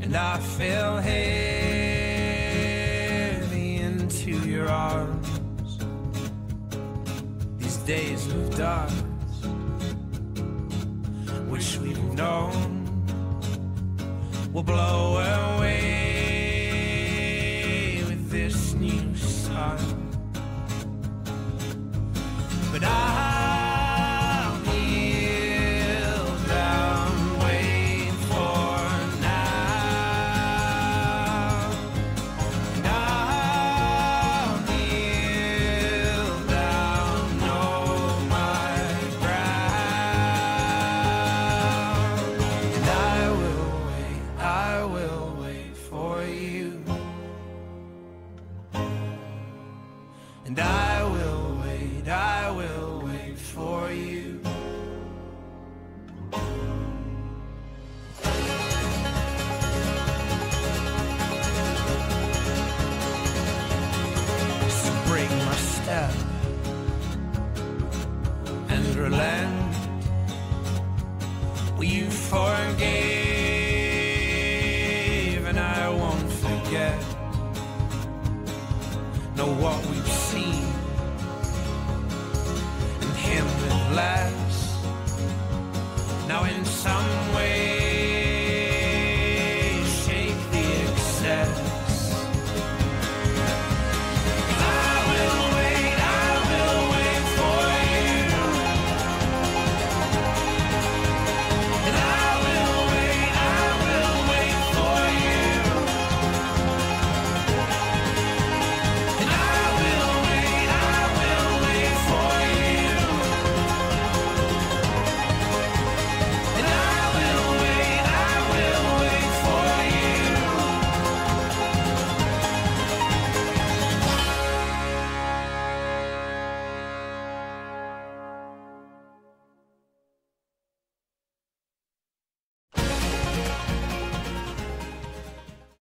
and I fell heavy into your arms. These days of dust, which we've known, will blow away with this new sun. But I'll kneel down, wait for now. And I'll kneel down, know my ground. And I will wait for you. And I will wait for you. So break my step and relent. Well, you forgave and I won't forget.